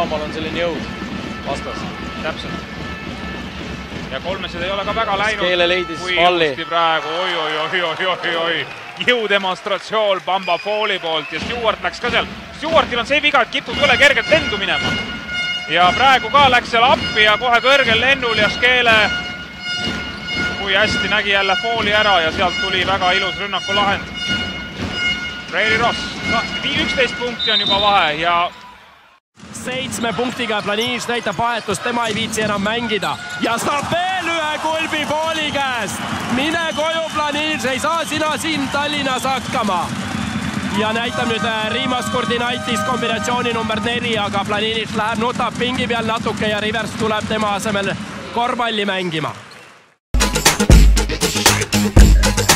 Pambal on selline jõud vastas. Täpselt. Ja kolmesed ei ole ka väga läinud. Skeele leidis palli. Praegu, oi. Jõudemonstratsioon Pamba Fooli poolt ja Stewart läks ka seal. Stewartil on see viga, et kipub üle kergelt lendu minema. Ja praegu ka läks seal appi ja kohe kõrgel lennul ja Skeele kui hästi nägi jälle Fooli ära ja sealt tuli väga ilus rünnaku lahend. Reili Ross, 11 punkti on juba vahe ja 7 punktiga Planiš näitab vahetust, tema ei viitsi enam mängida ja saab veel ühe kulbi Fooli käest. Mine koju Planiš, ei saa sina siin Tallinnas hakkama. Ja näitab nüüd Rimas Kurdinaitis kombinatsiooni number 4, aga Planiš läheb, nutab pingi peal natuke ja Rivers tuleb tema asemel korvpalli mängima.